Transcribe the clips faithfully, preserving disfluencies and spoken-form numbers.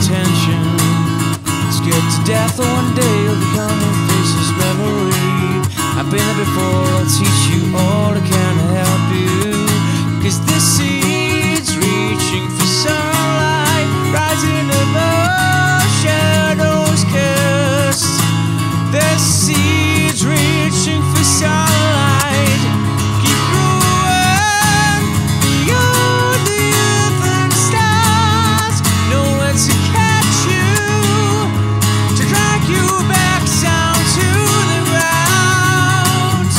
attention. Scared to death that one day you'll become a faceless memory. I've been there before, I'll teach you all I can to help you. Cause this seed's reaching for sunlight, rising above shadows cast. This seed's reaching for sunlight, keep growing beyond the earth and stars. Nowhere to catch you, to drag you back down to the ground.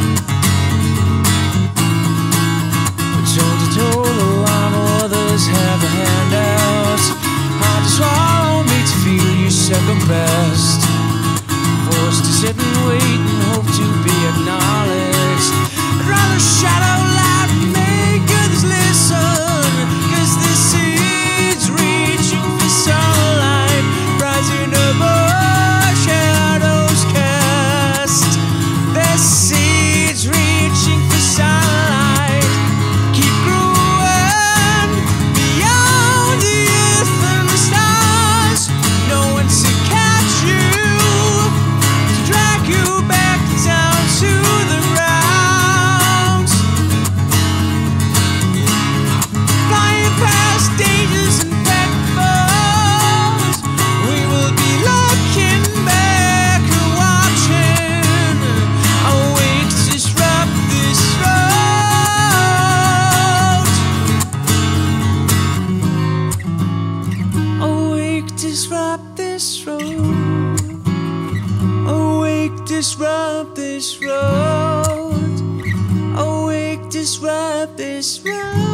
But told to told, oh, I know others have a handout. Hard to swallow, me to feel you second best. Forced to sit and wait and hope to be acknowledged. I'd rather shout out loud and make others listen. Cause this seed's reaching for sunlight, rising above shadows cast. This seed's reaching for sunlight, keep growing beyond the earth and the stars. No one to catch you, drag you back down to the ground. Flying past dangers and pitfalls, we will be looking back and watching. Awake, disrupt this road. Awake, disrupt this road. Awake, disrupt this road. Awake, disrupt this road.